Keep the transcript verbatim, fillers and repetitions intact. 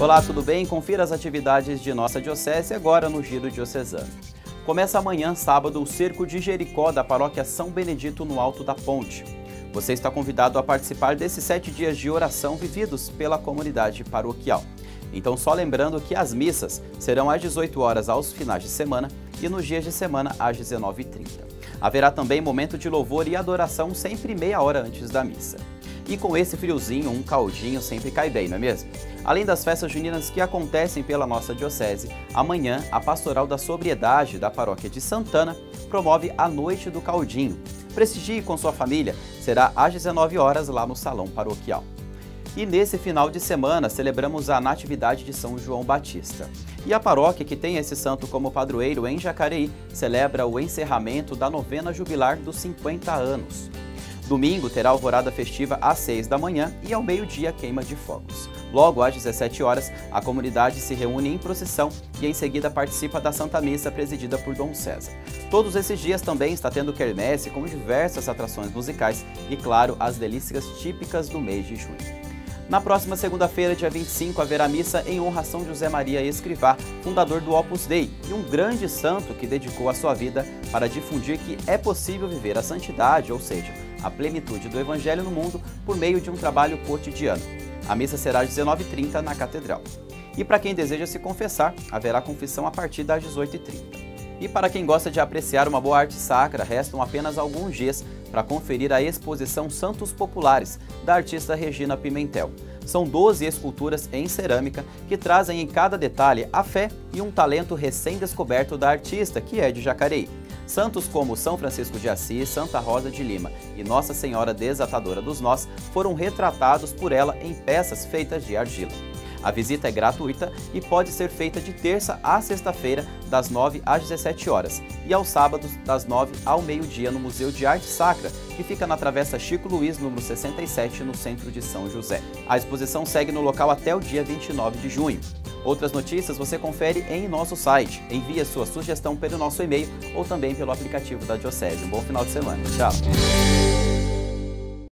Olá, tudo bem? Confira as atividades de nossa diocese agora no Giro Diocesano. Começa amanhã, sábado, o Cerco de Jericó da paróquia São Benedito no Alto da Ponte. Você está convidado a participar desses sete dias de oração vividos pela comunidade paroquial. Então, só lembrando que as missas serão às dezoito horas aos finais de semana e nos dias de semana às dezenove e trinta. Haverá também momento de louvor e adoração sempre meia hora antes da missa. E com esse friozinho, um caldinho sempre cai bem, não é mesmo? Além das festas juninas que acontecem pela nossa diocese, amanhã a Pastoral da Sobriedade da Paróquia de Santana promove a Noite do Caldinho. Prestigie com sua família, será às dezenove horas lá no Salão Paroquial. E nesse final de semana celebramos a Natividade de São João Batista. E a paróquia que tem esse santo como padroeiro em Jacareí celebra o encerramento da novena jubilar dos cinquenta anos. Domingo terá alvorada festiva às seis da manhã e ao meio-dia queima de fogos. Logo às dezessete horas, a comunidade se reúne em procissão e em seguida participa da Santa Missa presidida por Dom César. Todos esses dias também está tendo quermesse com diversas atrações musicais e, claro, as delícias típicas do mês de junho. Na próxima segunda-feira, dia vinte e cinco, haverá missa em honra a São José Maria Escrivá, fundador do Opus Dei, e um grande santo que dedicou a sua vida para difundir que é possível viver a santidade, ou seja, a plenitude do Evangelho no mundo, por meio de um trabalho cotidiano. A missa será às dezenove e trinta na Catedral. E para quem deseja se confessar, haverá confissão a partir das dezoito e trinta. E para quem gosta de apreciar uma boa arte sacra, restam apenas alguns dias para conferir a exposição Santos Populares, da artista Regina Pimentel. São doze esculturas em cerâmica que trazem em cada detalhe a fé e um talento recém-descoberto da artista, que é de Jacareí. Santos como São Francisco de Assis, Santa Rosa de Lima e Nossa Senhora Desatadora dos Nós foram retratados por ela em peças feitas de argila. A visita é gratuita e pode ser feita de terça a sexta-feira, das nove às dezessete horas, e aos sábados, das nove ao meio-dia, no Museu de Arte Sacra, que fica na Travessa Chico Luiz, número sessenta e sete, no centro de São José. A exposição segue no local até o dia vinte e nove de junho. Outras notícias você confere em nosso site. Envie a sua sugestão pelo nosso e-mail ou também pelo aplicativo da Diocese. Um bom final de semana. Tchau!